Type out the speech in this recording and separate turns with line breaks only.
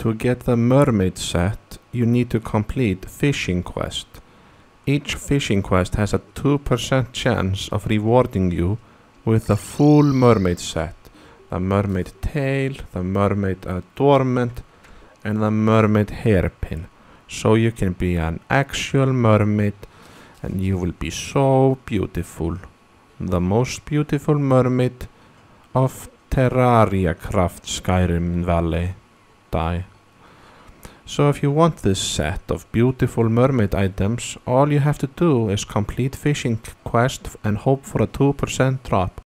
To get the mermaid set, you need to complete fishing quest. Each fishing quest has a 2% chance of rewarding you with the full mermaid set. The mermaid tail, the mermaid adornment, and the mermaid hairpin. So you can be an actual mermaid and you will be so beautiful. The most beautiful mermaid of Terraria craft Skyrim Valley. Die. So if you want this set of beautiful mermaid items, all you have to do is complete fishing quest and hope for a 2% drop.